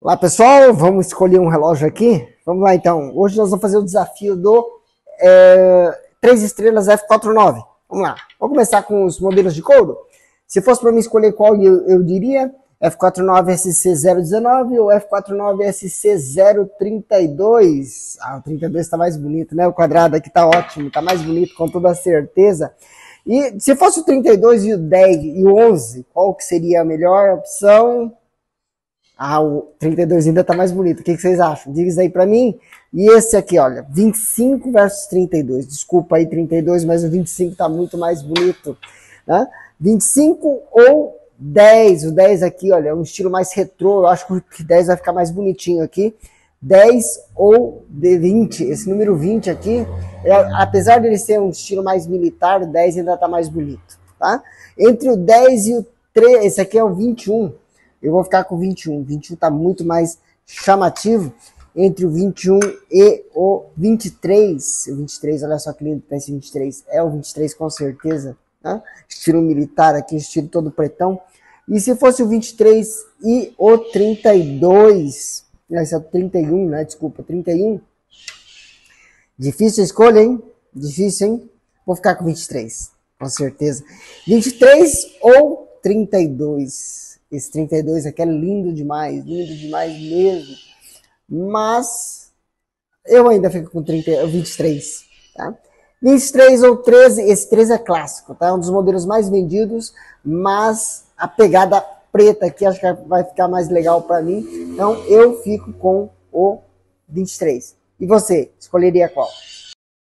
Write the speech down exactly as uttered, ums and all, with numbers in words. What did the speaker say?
Olá pessoal, vamos escolher um relógio aqui? Vamos lá então, hoje nós vamos fazer o desafio do é, três estrelas F quarenta e nove. Vamos lá, vamos começar com os modelos de couro. Se fosse para mim escolher qual eu, eu diria, F quarenta e nove S C zero dezenove ou F quarenta e nove S C zero trinta e dois. Ah, o trinta e dois está mais bonito, né? O quadrado aqui está ótimo, está mais bonito com toda certeza. E se fosse o trinta e dois e o dez e o onze, qual que seria a melhor opção? Ah, o trinta e dois ainda tá mais bonito. O que, que vocês acham? Diga isso aí pra mim. E esse aqui, olha, vinte e cinco versus trinta e dois. Desculpa aí, trinta e dois, mas o vinte e cinco tá muito mais bonito. Né? vinte e cinco ou dez. O dez aqui, olha, é um estilo mais retrô. Eu acho que o dez vai ficar mais bonitinho aqui. dez ou vinte. Esse número vinte aqui, é, apesar de ele ser um estilo mais militar, o dez ainda tá mais bonito. Tá? Entre o dez e o treze, esse aqui é o vinte e um. Eu vou ficar com o vinte e um. vinte e um está muito mais chamativo. Entre o vinte e um e o vinte e três. O vinte e três, olha só que lindo que tá esse vinte e três. É o vinte e três com certeza. Né? Estilo militar aqui, estilo todo pretão. E se fosse o vinte e três e o trinta e dois. Esse é o trinta e um, né? Desculpa, trinta e um. Difícil a escolha, hein? Difícil, hein? Vou ficar com vinte e três, com certeza. vinte e três ou trinta e dois. Esse trinta e dois aqui é lindo demais, lindo demais mesmo. Mas eu ainda fico com trinta, vinte e três. Tá? vinte e três ou treze, esse treze é clássico, tá? Um dos modelos mais vendidos, mas a pegada preta aqui acho que vai ficar mais legal para mim. Então eu fico com o vinte e três. E você, escolheria qual?